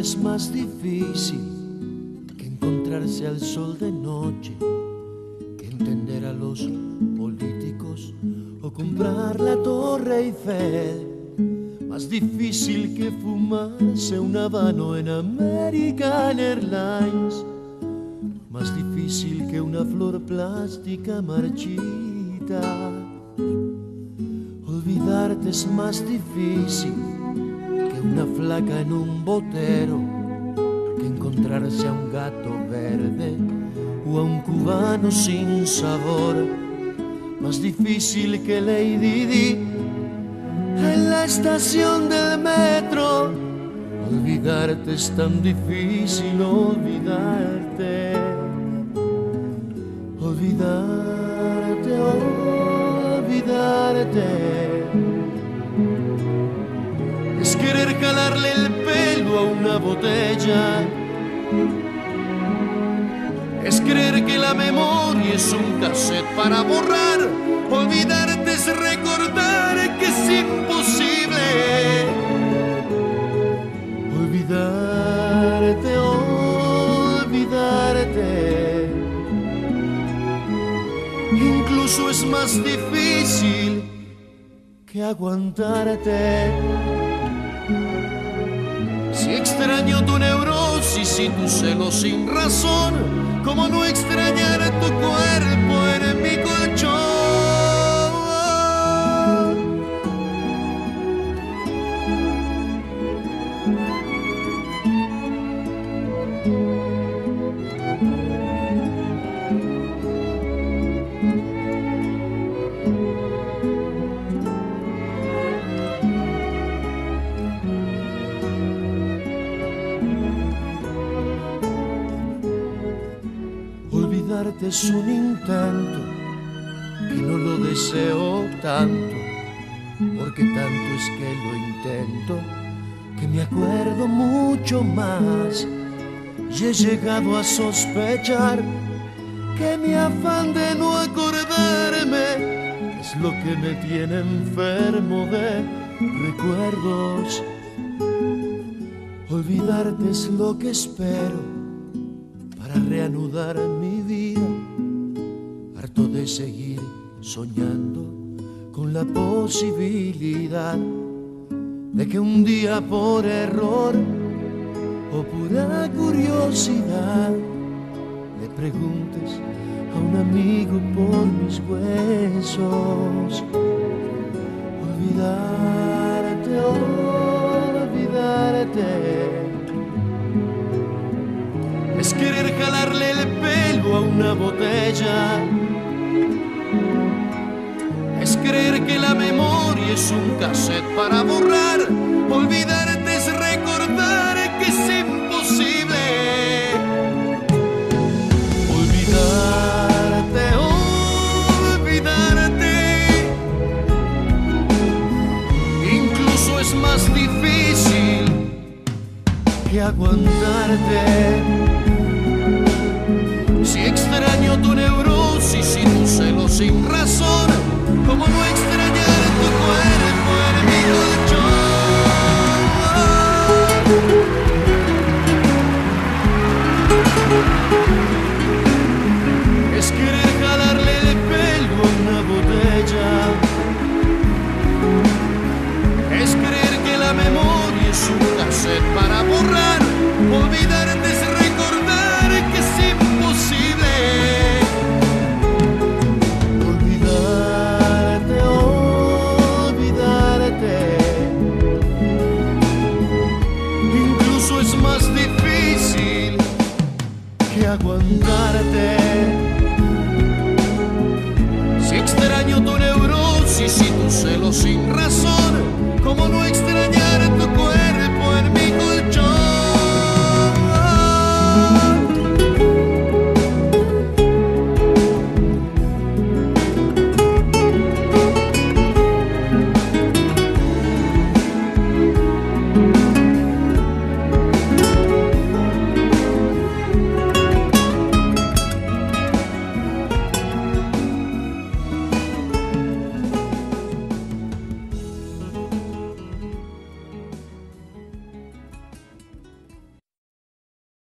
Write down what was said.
es más difícil que encontrarse al sol de noche, que entender a los políticos o comprar la Torre Eiffel. Más difícil que fumarse un habano en American Airlines. Más difícil que una flor plástica marchita. Olvidarte es más difícil que una flaca en un botero, que encontrarse a un gato verde o a un cubano sin sabor. Más difícil que Lady Di en la estación del metro. Olvidarte es tan difícil, olvidarte. Olvidarte, olvidarte. Es querer jalarle el pelo a una botella. Es creer que la memoria es un cassette para borrar. Olvidarte es recordar que es imposible. Olvidarte, olvidarte. Incluso es más difícil que aguantarte. Si extraño tu neurosis y tu celo sin razón, ¿cómo no extrañar tu cuerpo en mi colchón? Olvidarte es un intento que no lo deseo tanto, porque tanto es que lo intento, que me acuerdo mucho más. Y he llegado a sospechar que mi afán de no acordarme es lo que me tiene enfermo de recuerdos. Olvidarte es lo que espero para reanudar mi vida, harto de seguir soñando con la posibilidad de que un día por error o pura curiosidad le preguntes a un amigo por mis huesos. Olvidarte, olvidarte. Es querer jalarle el pelo a una botella. Es creer que la memoria es un cassette para borrar. Olvidarte es recordar que es imposible. Olvidarte, olvidarte. Incluso es más difícil que aguantarte. Si extraño tu neurosis y tu celo sin razón, ¿cómo no extrañar tu cuerpo en mi colchón? Es querer jalarle el pelo a una botella. Es creer que la memoria es un cassette para borrar. Olvidarte es recordar que es imposible. Olvidarte, olvidarte. Incluso es más difícil que aguantarte. Si extraño tu neurosis y tu celo sin razón, ¿cómo no extrañar tu